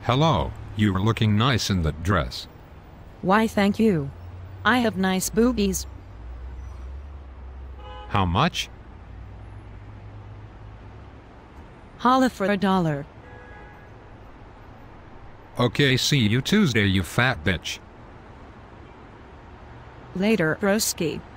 Hello, you're looking nice in that dress. Why, thank you. I have nice boobies. How much? Holla for $1. Okay, see you Tuesday, you fat bitch. Later, broski.